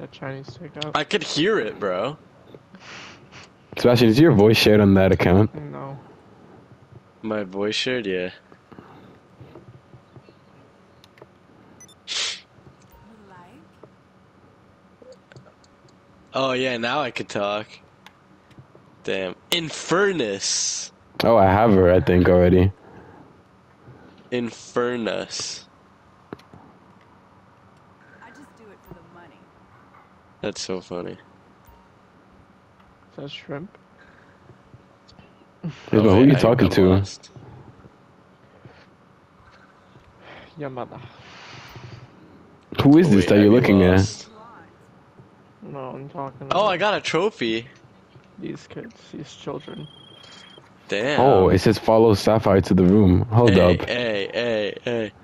that Chinese takeout. I could hear it, bro. Sebastian, is your voice shared on that account? No. My voice shared, yeah. Oh yeah, now I could talk. Damn. Infernus. Oh, I have her, I think, already. Infernus. I just do it for the money. That's so funny. Is that shrimp? Who are you talking to? Lost. Yamada. Who is this that you're looking at? No, I'm talking Oh, about I got a trophy. these kids, these children. Damn. Oh, it says follow Sapphire to the room. Hold hey, up. Hey, hey, hey.